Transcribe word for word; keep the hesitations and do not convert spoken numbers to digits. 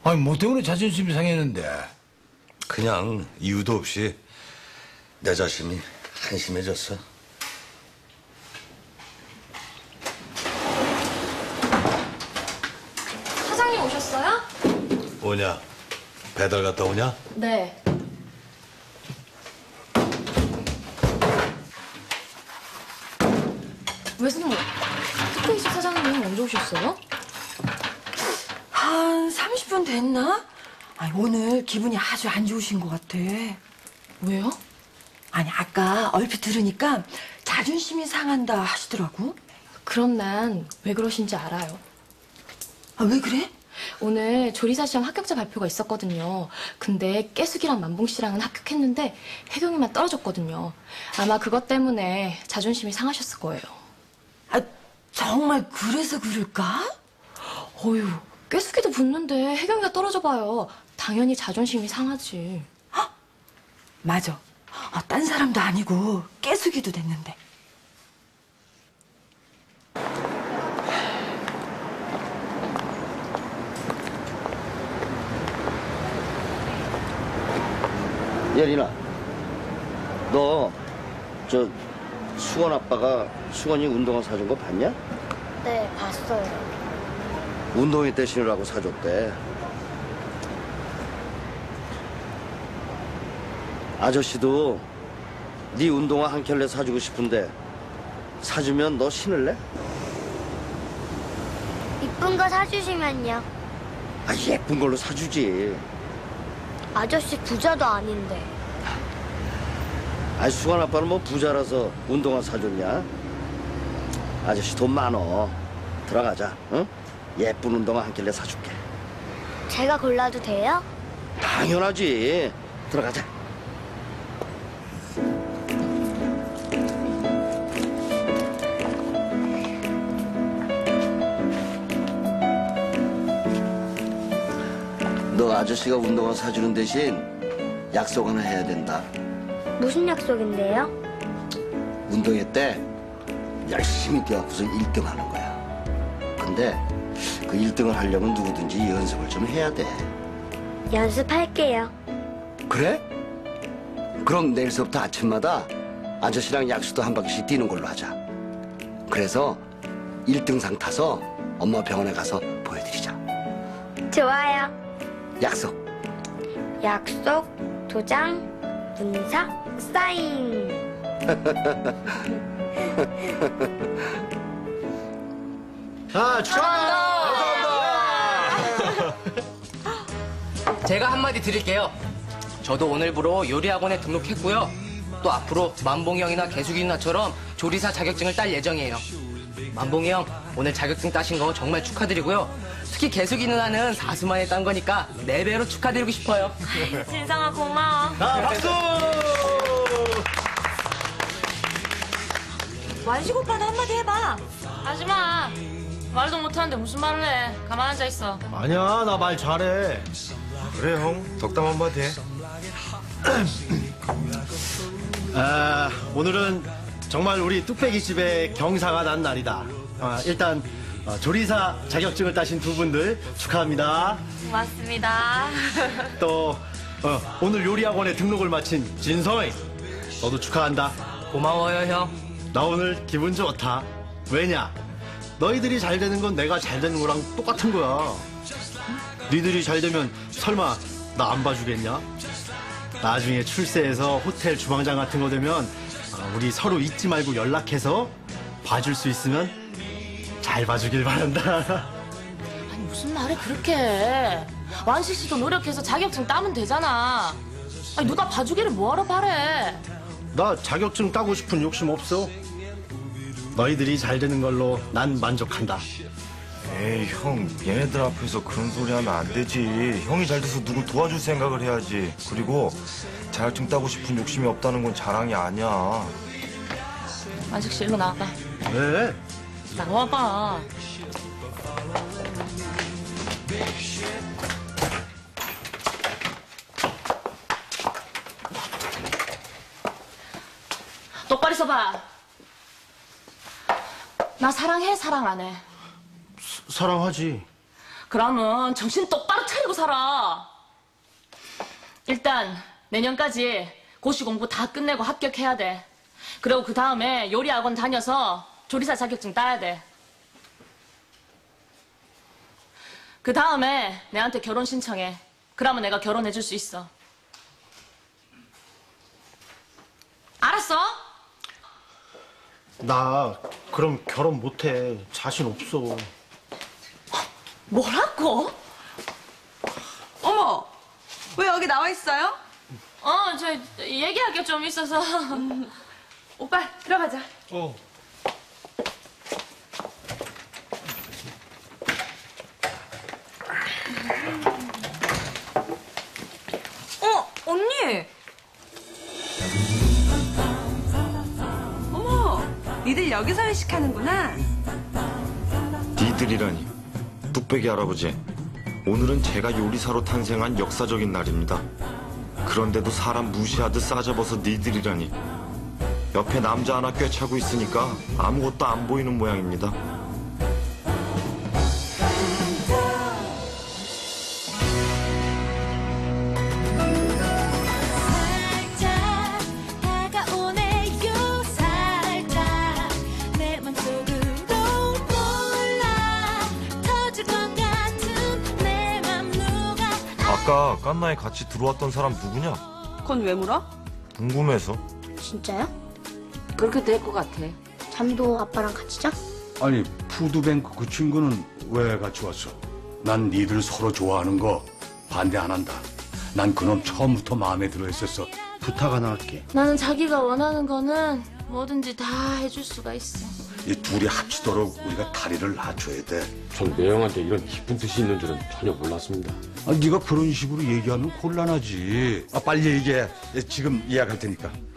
아니, 뭐 때문에 자존심이 상했는데? 그냥 이유도 없이 내 자신이 한심해졌어. 사장님 오셨어요? 뭐냐? 배달 갔다 오냐? 네. 왜선모 특별시 사장님 언제 오셨어요? 한 삼십 분 됐나? 아니, 오늘 기분이 아주 안 좋으신 것 같아. 왜요? 아니, 아까 얼핏 들으니까 자존심이 상한다 하시더라고. 그럼 난 왜 그러신지 알아요. 아, 왜 그래? 오늘 조리사 시험 합격자 발표가 있었거든요. 근데 깨숙이랑 만봉 씨랑은 합격했는데 혜경이만 떨어졌거든요. 아마 그것 때문에 자존심이 상하셨을 거예요. 아, 정말 그래서 그럴까? 어휴, 깨숙이도 붙는데 혜경이가 떨어져 봐요. 당연히 자존심이 상하지. 맞아. 아, 딴 사람도 아니고 깨숙이도 됐는데. 예린아, 너 저 수건 아빠가 수건이 운동화 사준 거 봤냐? 네, 봤어요. 운동회 때 신으라고 사줬대. 아저씨도 네 운동화 한 켤레 사주고 싶은데 사주면 너 신을래? 이쁜 거 사주시면요. 아, 예쁜 걸로 사주지. 아저씨 부자도 아닌데. 아, 수건 아빠는 뭐 부자라서 운동화 사줬냐? 아저씨 돈 많어. 들어가자, 응? 예쁜 운동화 한 켤레 사줄게. 제가 골라도 돼요? 당연하지. 들어가자. 너 아저씨가 운동화 사주는 대신 약속 하나 해야 된다. 무슨 약속인데요? 운동회 때 열심히 뛰어갖고서 일 등 하는 거야. 근데 그 일 등을 하려면 누구든지 연습을 좀 해야 돼. 연습할게요. 그래? 그럼 내일서부터 아침마다 아저씨랑 약수도 한 바퀴씩 뛰는 걸로 하자. 그래서 일 등상 타서 엄마 병원에 가서 보여드리자. 좋아요. 약속. 약속, 도장, 문사, 사인. 아, 축하합니다! 제가 한마디 드릴게요. 저도 오늘부로 요리학원에 등록했고요. 또 앞으로 만봉이 형이나 개숙이 누나처럼 조리사 자격증을 딸 예정이에요. 만봉이 형, 오늘 자격증 따신 거 정말 축하드리고요. 특히 개숙이 누나는 사수만에 딴 거니까 네 배로 축하드리고 싶어요. 진상아 고마워. 자, 박수! 완식 오빠도 한마디 해봐. 하지마. 말도 못하는데 무슨 말을 해. 가만 앉아 있어. 아니야, 나 말 잘해. 그래 형 덕담 한마디 해. 아, 오늘은 정말 우리 뚝배기 집에 경사가 난 날이다. 아, 일단 어, 조리사 자격증을 따신 두 분들 축하합니다. 고맙습니다. 또 어, 오늘 요리학원에 등록을 마친 진성이, 너도 축하한다. 고마워요, 형. 나 오늘 기분 좋다. 왜냐? 너희들이 잘 되는 건 내가 잘 되는 거랑 똑같은 거야. 니들이 잘 되면 설마 나 안 봐주겠냐? 나중에 출세해서 호텔 주방장 같은 거 되면 어, 우리 서로 잊지 말고 연락해서 봐줄 수 있으면 잘 봐주길 바란다. 아니 무슨 말을 그렇게 해. 완식 씨도 노력해서 자격증 따면 되잖아. 아니 누가 봐주기를 뭐하러 바래. 나 자격증 따고 싶은 욕심 없어. 너희들이 잘 되는 걸로 난 만족한다. 에이 형 얘네들 앞에서 그런 소리 하면 안 되지. 형이 잘 돼서 누굴 도와줄 생각을 해야지. 그리고 자격증 따고 싶은 욕심이 없다는 건 자랑이 아니야. 완식 씨 일로 나와봐. 왜? 나와봐. 똑바로 서봐. 나 사랑해, 사랑 안 해? 사랑하지. 그러면 정신 똑바로 차리고 살아. 일단 내년까지 고시 공부 다 끝내고 합격해야 돼. 그리고 그 다음에 요리 학원 다녀서 조리사 자격증 따야 돼. 그 다음에 내한테 결혼 신청해. 그러면 내가 결혼해 줄 수 있어. 알았어? 나 그럼 결혼 못해. 자신 없어. 뭐라고? 어머, 왜 여기 나와 있어요? 어, 저 얘기할 게 좀 있어서. 오빠, 들어가자. 어. 어, 언니! 어머, 니들 여기서 회식하는구나. 니들이라니. 뚝배기 할아버지. 오늘은 제가 요리사로 탄생한 역사적인 날입니다. 그런데도 사람 무시하듯 싸잡아서 니들이라니. 옆에 남자 하나 꿰차고 있으니까 아무것도 안 보이는 모양입니다. 아까 깐나에 같이 들어왔던 사람 누구냐? 그건 왜 물어? 궁금해서. 진짜요? 그렇게 될 것 같아. 잠도 아빠랑 같이 자? 아니, 푸드뱅크 그 친구는 왜 같이 왔어? 난 니들 서로 좋아하는 거 반대 안 한다. 난 그놈 처음부터 마음에 들어 있었어. 부탁 하나 할게. 나는 자기가 원하는 거는 뭐든지 다 해줄 수가 있어. 이 둘이 합치도록 우리가 다리를 낮춰야 돼. 전 매형한테 이런 깊은 뜻이 있는 줄은 전혀 몰랐습니다. 아, 네가 그런 식으로 얘기하면 곤란하지. 아, 빨리 얘기해. 지금 예약할 테니까.